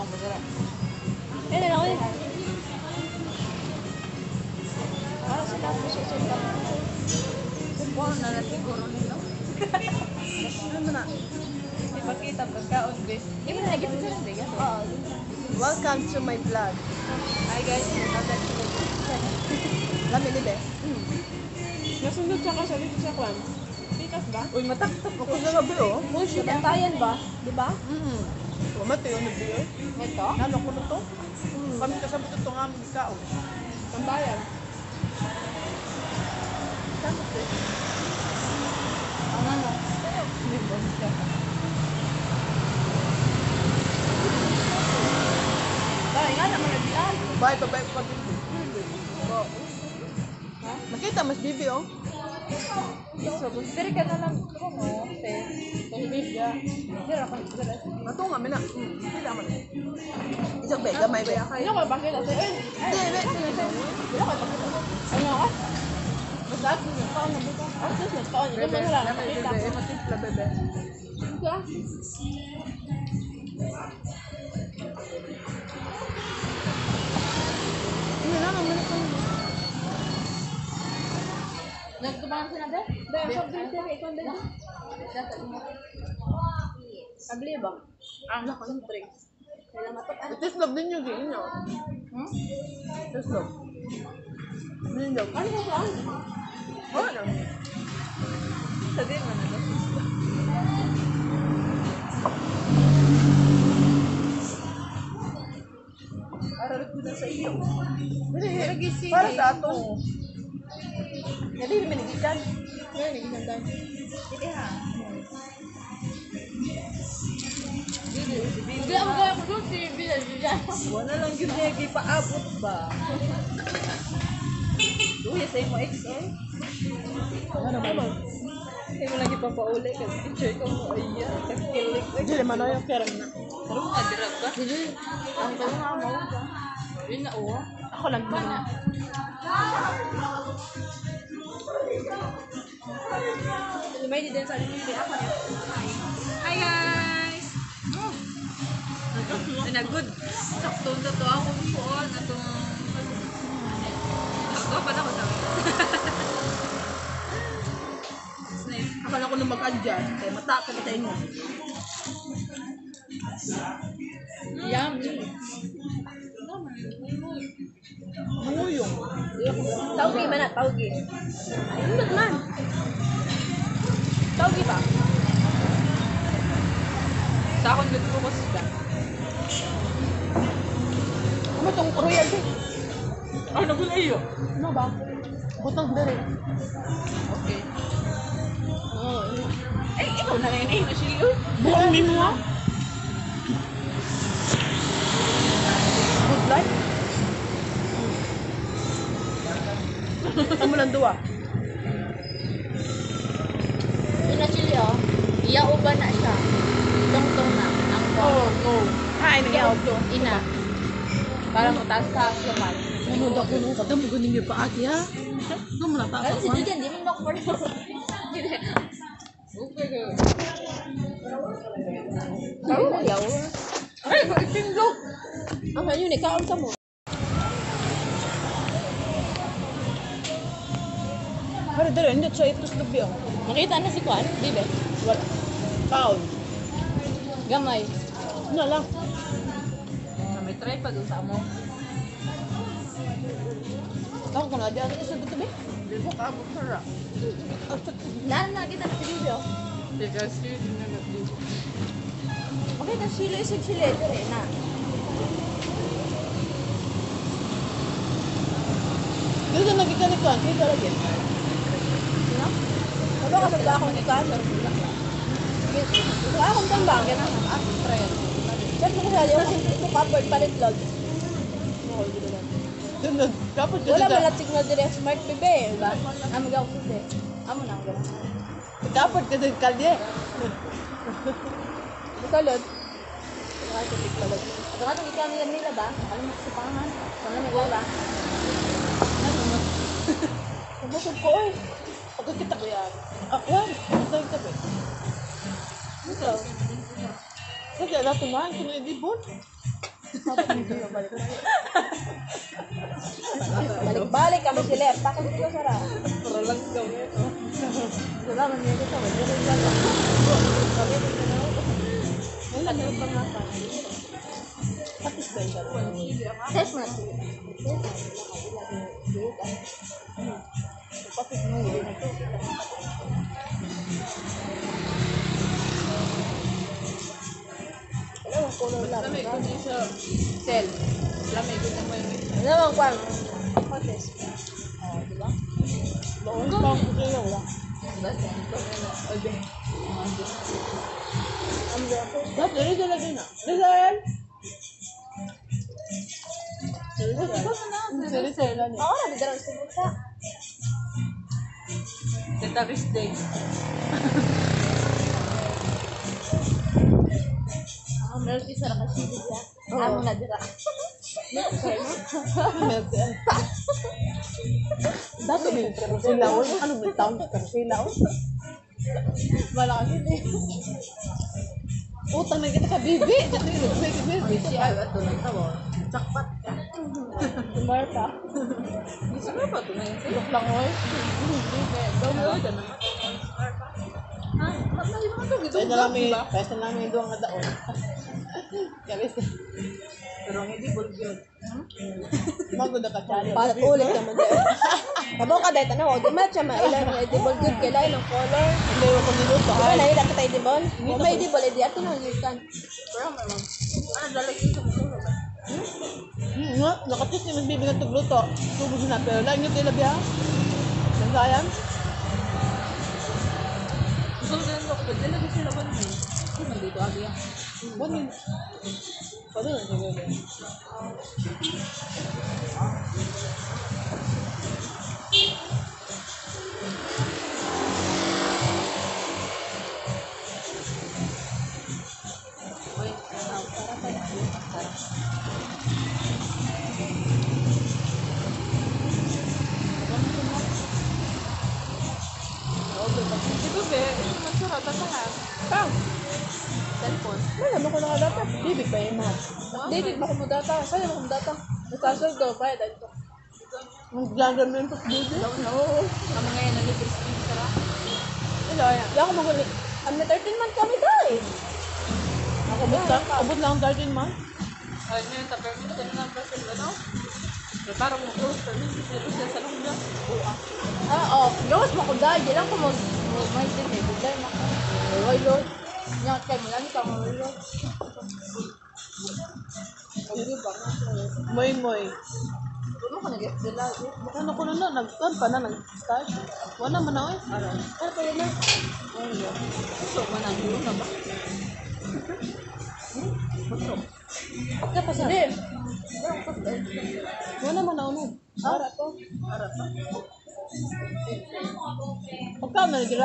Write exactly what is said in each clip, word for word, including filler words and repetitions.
ako masarap. Eh, na lang ulit. Parang sinabi ko siya sa Kung na na siguro nila. ano na? Ipakita pagkaon, be. Hindi mo na nagiging sa rin, be. Oo. Welcome to my vlog. Hi guys, Lami ni Be. Nasundot siya ka sa dito sa kwan. Pikas ba? uy, mataktak Ako na gabi oh. Oh, shit. Bantayan ba? Di ba? Mm. Kumati yun na biyo. Ito? Nalo ko na to. Kami kasabot ito nga aming kao. Pantayan. Sakot eh. Ang ano? Hindi ba siya? Dahil nga naman nagbiyan. Bye, bye, bye, bye. Makita, mas bibi oh. So, diri ka na lang ko, no? Te. Televisa. Diri ako diri. Nato nga, mina. Hindi naman. Isang be, gamay be. Ano ko bakit ate? Eh, Hindi, be. wala ko bakit. Ano ka? Basta ako nagkaon na buka. Ako sa nagkaon. Ito Bebe, mo lang. naman Nakita bebe. ko. Matipla bebe. Ito ah. Hindi naman, mana ko. Nagtubangan sila, be? Dahil sa dito ito din. Abli ba? Ang lako ng drinks. Itislog din yung gin nyo. Hmm? Itislog. Ninyo. Ano ko ba? Wala lang. Sabihin mo na to. Ararat ko na sa iyo. Lagi si Para sa ato. Hindi naman nagikan. Ngayon, isang tayo. Hindi ha. Hindi ako kaya ko doon si Bila Bila. Wala lang yun niya, ipaabot ba? Uy, sa mo X O. Ano naman? Hindi mo lagi papauli kasi picture ko mo iya. Kakilig. Hindi naman na yung kerang na. Pero nga dirap ba? Hindi. Ang tanong nga mo ba? Yun na uwa. Ako lang ba na? May di din sa akin yung ako niya. Hi guys! Ay na good. Sakto na to ako po. Atong... Ako pa na ko sa Akala ko nung mag-adjust, kaya mata ka kita inyo. Yummy. Muyong. Taugi man na, taugi. Hindi man. Taugi ba? Sa akong good po kasi ba? Ano itong royal din? Ay, nagula iyo. Ano ba? Butang dari. Okay. Oo. Ay, ikaw na rin eh. Nasili yun. Buong mimo ha? Good life? Amo lang duwa. Yun na chili oh. Iyauban na siya. Tong-tong na. Ang Oo, oo. Kain nga ako. ina. Para mataas-taas naman. Ano daw ko nung kadam ko ninyo pa ati ha? Ano mo nataas Ano si ako? Jujan, di mo na ko pa Okay, girl. Ano na yaw? Ay, itinlog! Ang ano yun, ikaon ka mo. Pero dali, hindi siya itos lubi oh. Nakita na si Kwan, Bibe. Wala. Kaon. Gamay. Ano lang? May try pa doon sa amo. Ako ko na, di ako isa dito ba? Hindi mo kaabot na ra. Naan nakita na si Bibe, oh. Because you did not do. Okay, na sila isig sila. Ito rin na. Dito na nagkikanik ka, dito lagi. Sino? Ano ka sa akong ikan? Sa akong tambang, yan ang at friend. Saan mo ko sa yung ito covered palit log. Doon na, dapat ka Wala dito. malat signal dire smart bebe, ba? Amo gaw ko de. Amo na ang gano'n. Dapat ka dito, kalye. Bukalod. Saka ito tiklalog. Saka itong ikan nila nila ba? Alam mo sa pangan. Sana may wala. Kabusog ko eh. Pagkakita ko yan. Ako yan, masayang tabi. Ito. Kasi natin na, ito na yung dibon. Balik-balik kami si Lep. Takot ko sara. Para lang gawin. Salamat niya kita. Wala rin lang. Kami rin na ako. Wala na yung pangasan. Patis ba yung gano'n? Test mo na siya. Test mo na siya. Patis mo yun. Wala ang color lang. Lamay ko din sa cell. Lamay ko na mo yung Ano naman kwan? Patis. Oh, di ba? Baon pa ang puti yun. Wala. basta ito na na. Okay. Ang gapo. Ba't rin sila din na? Rizal! Rizal na niya. Ako na, bidarang sa buta. Tetaris Day. Ako, meron isa na kasi diya. Amo na dira. Dato may silaw. Ano may taon sa silaw? Malakas yun eh. Utang na kita ka, bibi! Dato yung may bibi. Siya, ito lang tawon. Sakpat ka. Tumar ka. Gusto mo ba ito na yun? Look lang, oy. Daw mo dyan naman. Ha? Ba't na yun ito? Kaya na namin, kaya na namin doon nga daon. Kaya sa Pero hindi bulgyon. magod na ka-challenge. Para ulit naman din. Tabo ka dahil tanong, di match siya mailan ng edible good kay lain ng color. Hindi ko niluto. Di ba nahila kita edible? Kung may edible, edi ato nang yukan. Pero may mga. Ano, lalagyan sa muso ba? Hmm, nga, nakatis ni magbibigan itong luto. Tubos na, pero lang yung tilabi ha. Nagsayan. Gusto ko din ako. Lalagyan sila ba naman? Ano, nandito agi yan. Bunin. Paano na siguro? Wait, ano, para pa na. Para. Di ba, be? Masarap at lahat. Pang! Cellphone. Wala mo ko nakadata. Bibig ba yun mga? Bibig ba ko mo data? Saan mo ko mo data? Nagkasal daw pa eh. Dito. Mag-vlogger mo yung pag-video. Oo. Ang mga yan, nalipis ko yung sarap. Hello, ayan. Hindi ako magulit. Ang may thirteen month kami dahil. Ako, abot lang. Abot lang ang garden man. Ay, ngayon, tapos mo ito na Brazil, ano? Pero parang mo close, pero hindi sila siya sa loob niya. Buwa. Ah, oh. Gawas mo ko dahil. Di lang ko mag... May din eh. Bigay na ka. Ay, Lord. Nyangat kayo mo lang. Ikaw mo, Lord. Pag-ibig ba? Moy moy. Ano ka nag-get sila? Ano ko na na, nag-start pa na, nag-start. Wala man na eh. Aray. Ano pa yun na? Gusto mo na, hindi na ba? Gusto. Ika pa sa... Hindi. Wala man na uno. Para to. Para pa. Pagka na nagira.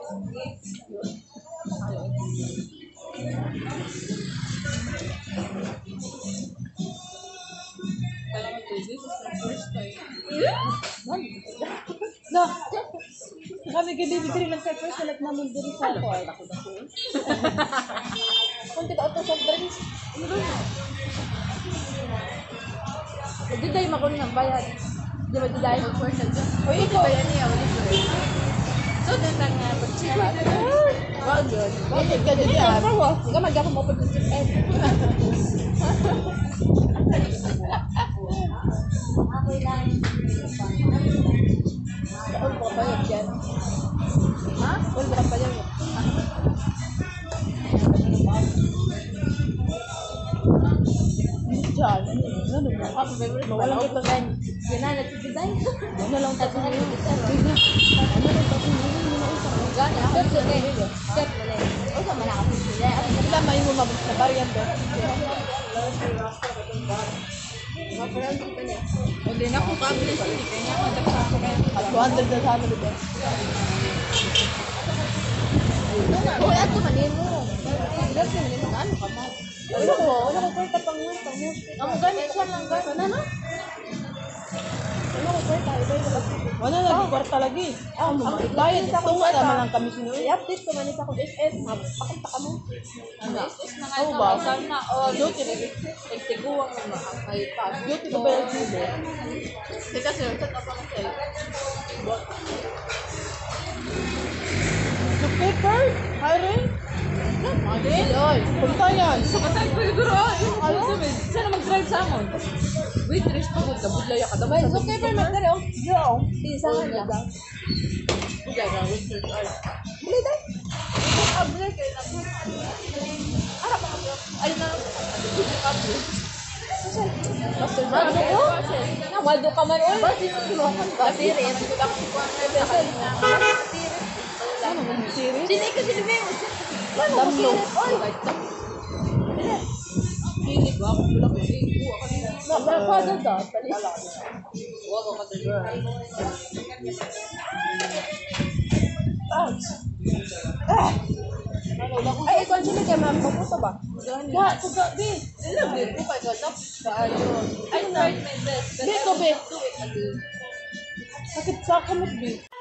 Kaya mo to, this is my first time. Na. Kami kay Baby Green nag-first select naman diri sa ako. Ay, ako dako. Kung kita auto soft drinks. Hindi tayo makunin ng bayad. Di ba di tayo? Uy, ito ba yan niya? Ulit ko rin. So, doon lang nga, pag-chipa. Wag yun. Bakit ka diri Hindi ah? ka mo. Hindi ka mag-ako mo pa dito. Eh. All ko pa yun dyan. Ha? All ko pa yun. Diyan. Ano ba? Ako, favorite mo. Walang Walang kita. Yan na, nag-design. Ano lang Tapos na tayo. nag-design. Ano lang tayo. Gani, step mo na eh. Step mo na eh. O sa mana kasi sila. Ang tama yung mga na variant ba? Hindi na kung kabilis, hindi kaya nga madaksa ko rin. At two hundred na sana dito. Uy, ato manin mo. Ilag na manin mo. Ano ka mo? Ano ko? Ano ko? Kaya tapang mo. Amo ganit siya lang. Ano na? Ano ko kwarta? Iba yung laki. Wala lagi kwarta lagi. Ah, Ang ang- bayad sa ito nga kwarta. naman ang kami sinuwi. I-update ko man sa akong S S. Pakunta ka mo. Ano? Is na nga Oo ito, ba? sana, oh, duty, nagsiguang naman ang kayo pa. Duty ko ba yung sibo? Hindi kasi, set up ako sa'yo. Yung paper? Hiring? Madin? Ay, punta yan. Sa katay ko yung guro, yung ano sabi, sana mag-drive sa amon. Waitress pa ko, nabudlaya ka. Bay, so kay per magdari oh. Yo, oh. Pisa nga lang. Bugay na, waitress ay. Bili dai. Yung able, kayo na. Ara pa kami. Ay na, yung able. Master ba? Ano ko? Nawaldo ka man oy. Basi mo kinuha ka. Siri. Ano mo yung series? Sini ka sini mo. Ano mo Damlo. Oy. Hindi ba? Ako wala ko siya. Kuha ka nila. Napada da. Palis. Kuha ko ka tayo. Ouch. Ah. Ay, ikaw sini kay ma'am pupunta ba? Ya, tuga, be. Ilang din ko kay ganap. Ayun. I tried my best. Be, ko, be. Sakit sa kamot, be.